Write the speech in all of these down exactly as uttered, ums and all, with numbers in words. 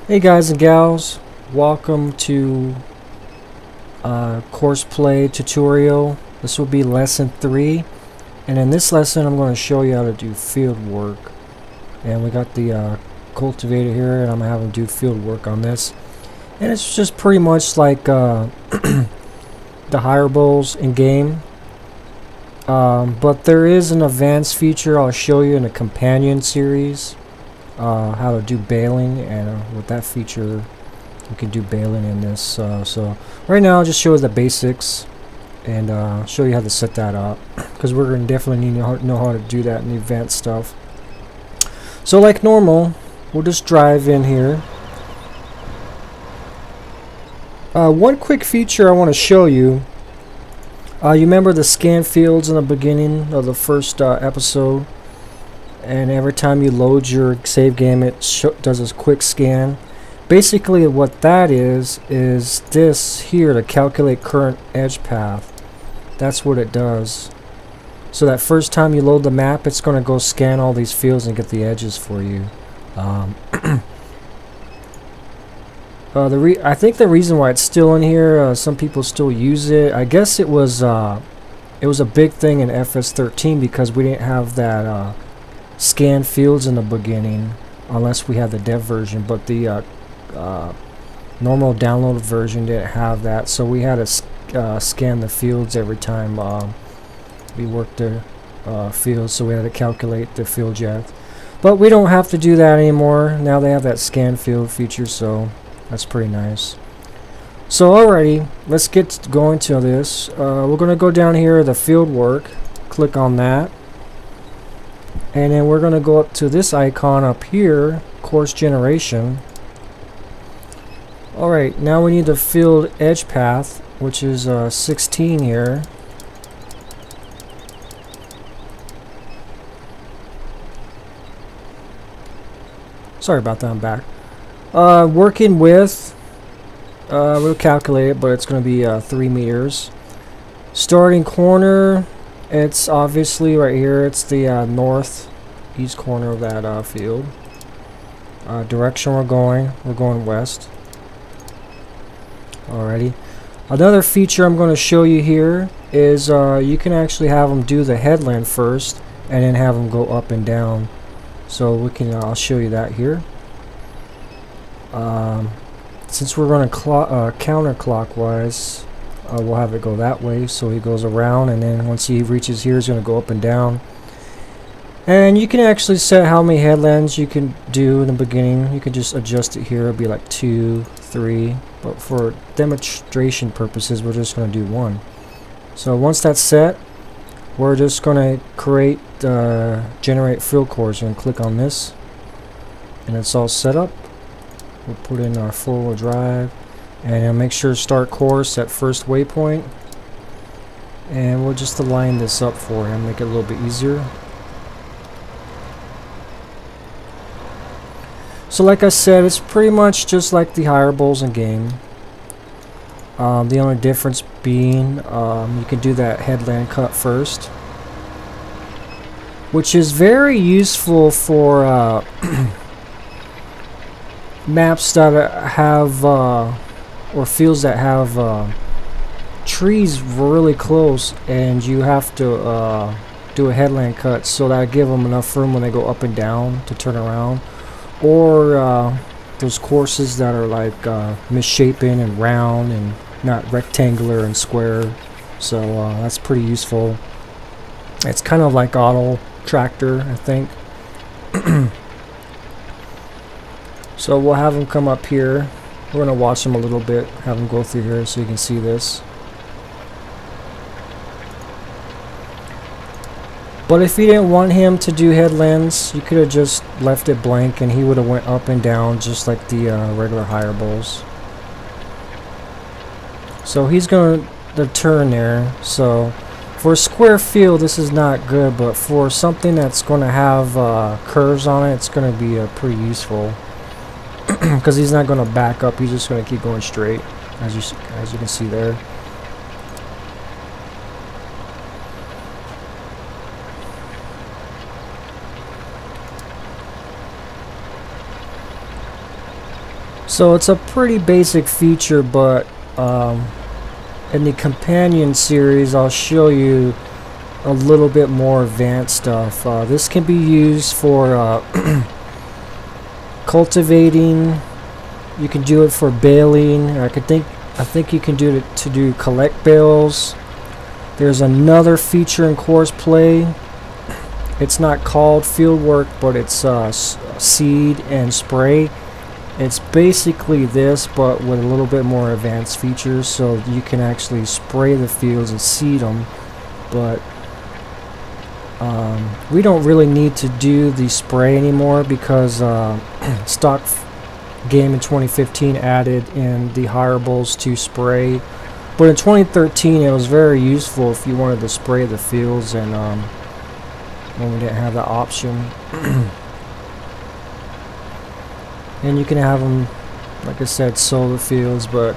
Hey guys and gals, welcome to uh, Courseplay tutorial. This will be lesson three, and in this lesson I'm going to show you how to do field work. And we got the uh, cultivator here, and I'm going to have him do field work on this. And it's just pretty much like uh, the hireables in game, um, but there is an advanced feature I'll show you in the companion series. Uh, how to do baling, and uh, with that feature you can do baling in this. Uh, so right now I'll just show you the basics and uh, show you how to set that up, because we're going to definitely need to know how to do that in the advanced stuff. So like normal, we'll just drive in here. Uh, one quick feature I want to show you. Uh, you remember the scan fields in the beginning of the first uh, episode? And every time you load your save game, it does a quick scan. Basically what that is is this here to calculate current edge path. That's what it does. So that first time you load the map, it's going to go scan all these fields and get the edges for you. um, uh, the re I think the reason why it's still in here, uh, some people still use it. I guess it was uh, it was a big thing in F S thirteen because we didn't have that uh, scan fields in the beginning unless we had the dev version, but the uh, uh, normal downloaded version didn't have that, so we had to uh, scan the fields every time uh, we worked the uh, fields, so we had to calculate the field depth. But we don't have to do that anymore. Now they have that scan field feature, so that's pretty nice. So alrighty, let's get going to this. Uh, we're going to go down here, the field work, click on that. And then we're going to go up to this icon up here, course generation. Alright, now we need the field edge path, which is uh, sixteen here. Sorry about that, I'm back. Uh, working with, uh, we'll calculate it, but it's going to be uh, three meters. Starting corner, it's obviously right here, it's the uh, north east corner of that uh, field. Uh, direction we're going, we're going west. Alrighty. Another feature I'm going to show you here is uh, you can actually have them do the headland first and then have them go up and down. So we can, uh, I'll show you that here. Um, since we're running uh, counterclockwise, Uh, we'll have it go that way, so he goes around, and then once he reaches here he's going to go up and down. And you can actually set how many headlands you can do in the beginning. You can just adjust it here. It'll be like two, three, but for demonstration purposes we're just going to do one. So once that's set, we're just going to create uh, generate field course, and click on this, and it's all set up. We'll put in our four-wheel drive, and make sure to start course at first waypoint, and we'll just align this up for him, make it a little bit easier. So like I said, it's pretty much just like the hireables in game. Um, the only difference being um, you can do that headland cut first, which is very useful for uh, maps that have uh, or fields that have uh, trees really close, and you have to uh, do a headland cut, so that give them enough room when they go up and down to turn around. Or uh, those courses that are like uh, misshapen and round and not rectangular and square. So uh, that's pretty useful. It's kind of like auto tractor, I think. So we'll have them come up here. We're going to watch them a little bit, have them go through here so you can see this. But if you didn't want him to do headlands, you could have just left it blank and he would have went up and down just like the uh, regular hireables. So he's going to turn there. So for a square field this is not good, but for something that's going to have uh, curves on it, it's going to be uh, pretty useful. Because he's not going to back up, he's just going to keep going straight, as you as you can see there. So it's a pretty basic feature, but um, in the companion series I'll show you a little bit more advanced stuff. Uh, this can be used for uh, cultivating. You can do it for baling. I could think I think you can do it to do collect bales. There's another feature in Course Play. It's not called Fieldwork, but it's uh, seed and spray. It's basically this, but with a little bit more advanced features, so you can actually spray the fields and seed them. But um, we don't really need to do the spray anymore because uh, Stock Game in twenty fifteen added in the hireables to spray. But in twenty thirteen, it was very useful if you wanted to spray the fields, and um, when we didn't have that option. And you can have them, like I said, sow the fields, but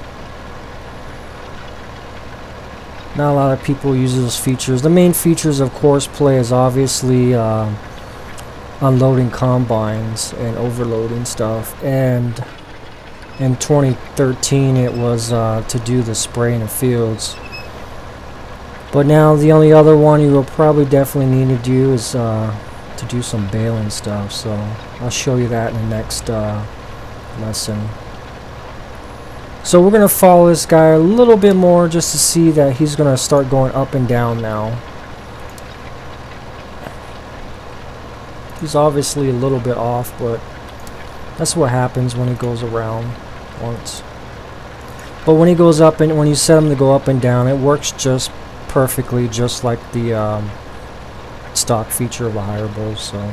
not a lot of people use those features. The main features of Course Play is obviously uh, unloading combines and overloading stuff, and in twenty thirteen it was uh, to do the spraying of fields. But now the only other one you will probably definitely need to do is uh, to do some baling stuff, so I'll show you that in the next uh, lesson. So we're gonna follow this guy a little bit more just to see that he's gonna start going up and down now. He's obviously a little bit off, but that's what happens when he goes around once. But when he goes up, and when you set him to go up and down, it works just perfectly, just like the um, stock feature of the hireables. So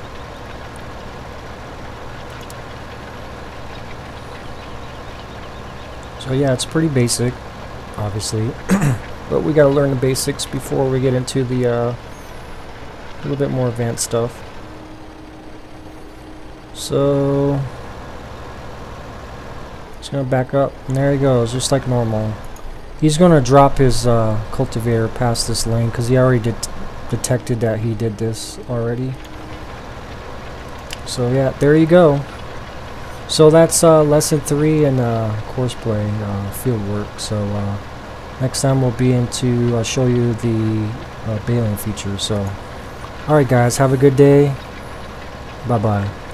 So yeah, it's pretty basic, obviously, but we gotta learn the basics before we get into the uh, a little bit more advanced stuff. So just gonna back up, and there he goes, just like normal. He's gonna drop his uh, cultivator past this lane because he already did detected that he did this already. So yeah, there you go. So that's uh, lesson three in uh, Course Play uh, field work. So uh, next time we'll be into uh, show you the uh, baling feature. So alright guys, have a good day. Bye bye.